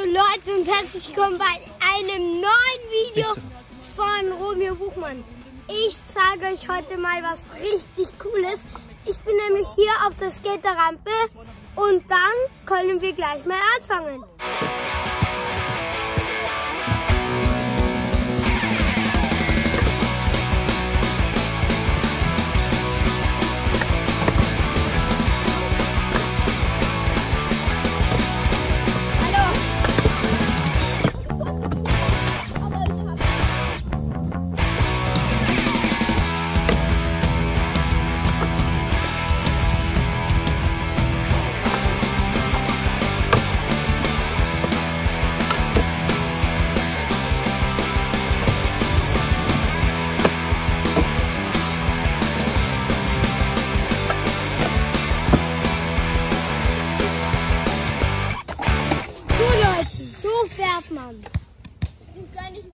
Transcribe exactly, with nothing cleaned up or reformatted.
Leute und herzlich willkommen bei einem neuen Video von Romeo Buchmann. Ich zeige euch heute mal was richtig Cooles. Ich bin nämlich hier auf der Skaterrampe und dann können wir gleich mal anfangen. Fährt man.